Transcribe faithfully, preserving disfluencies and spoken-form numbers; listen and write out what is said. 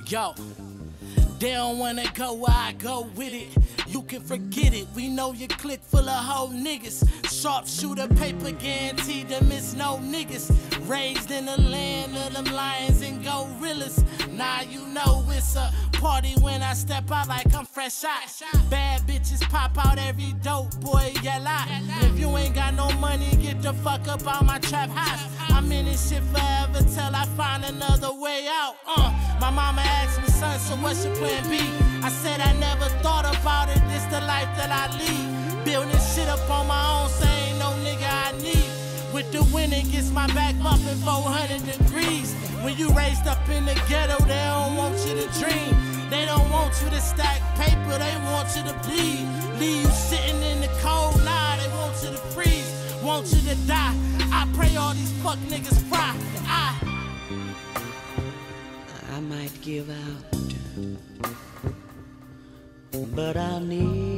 Yo, they don't wanna go where I go with it. You can forget it, we know your clique full of hoe niggas. Sharpshooter paper guaranteed to miss no niggas. Raised in the land of them lions and gorillas. Now you know it's a party when I step out like I'm fresh out. Bad bitches pop out every dope boy yell out. If you ain't got no money, get the fuck up out my trap house. I'm in this shit forever till I find another way out. Uh, my mama asked me, son, so what's your plan B? I said I never thought about it, this the life that I lead. Building shit up on my own, so ain't no nigga I need. With the wind it gets my back bumping four hundred degrees. When you raised up in the ghetto, they don't want you to dream. They don't want you to stack paper, they want you to bleed. Leave you sitting in the cold, nah, they want you to freeze. Want you to die, I pray all these fuck niggas fry. I, I might give out, but I need